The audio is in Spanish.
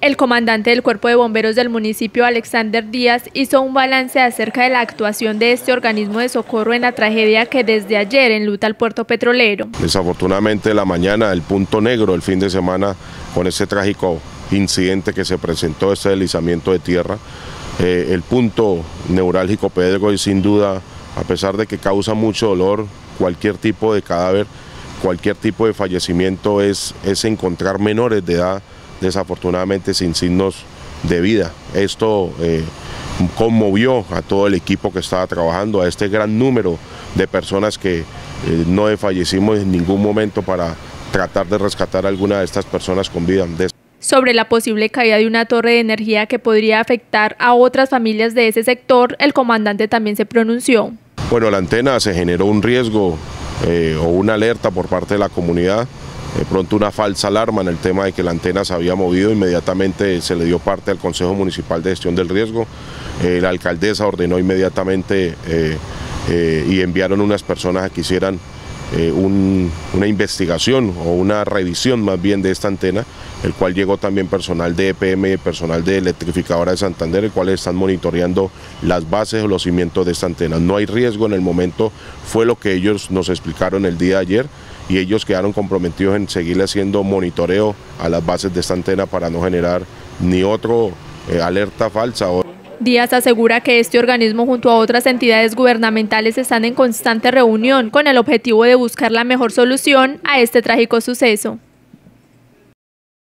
El comandante del Cuerpo de Bomberos del municipio, Alexander Díaz, hizo un balance acerca de la actuación de este organismo de socorro en la tragedia que desde ayer enluta al puerto petrolero. Desafortunadamente la mañana, el punto negro, el fin de semana, con ese trágico incidente que se presentó, este deslizamiento de tierra, el punto neurálgico Pedro, y sin duda, a pesar de que causa mucho dolor, cualquier tipo de cadáver, cualquier tipo de fallecimiento es encontrar menores de edad, desafortunadamente sin signos de vida. Esto conmovió a todo el equipo que estaba trabajando, a este gran número de personas que no desfallecimos en ningún momento para tratar de rescatar a alguna de estas personas con vida. Sobre la posible caída de una torre de energía que podría afectar a otras familias de ese sector, el comandante también se pronunció. Bueno, la antena se generó un riesgo o una alerta por parte de la comunidad. De pronto una falsa alarma en el tema de que la antena se había movido, inmediatamente se le dio parte al Consejo Municipal de Gestión del Riesgo, la alcaldesa ordenó inmediatamente y enviaron unas personas a que hicieran una investigación o una revisión más bien de esta antena, el cual llegó también personal de EPM y personal de Electrificadora de Santander, el cual están monitoreando las bases o los cimientos de esta antena. No hay riesgo en el momento, fue lo que ellos nos explicaron el día de ayer, y ellos quedaron comprometidos en seguir haciendo monitoreo a las bases de esta antena para no generar ni otro alerta falsa. Díaz asegura que este organismo junto a otras entidades gubernamentales están en constante reunión con el objetivo de buscar la mejor solución a este trágico suceso.